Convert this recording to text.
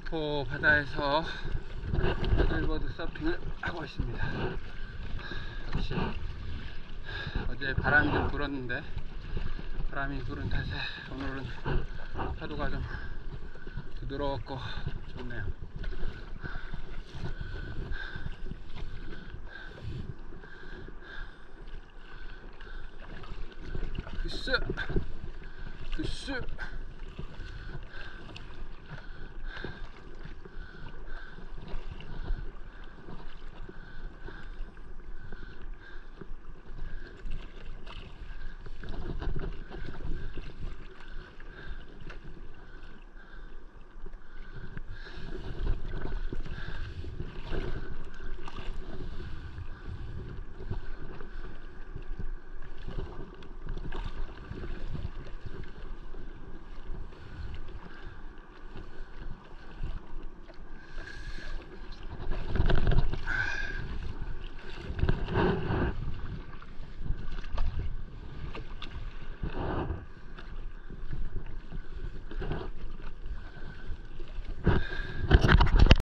목포 바다에서 패들보드 서핑을 하고 있습니다. 역시 어제 바람이 좀 불었는데 바람이 부른 탓에 오늘은 파도가 좀 부드럽고 좋네요. 글쎄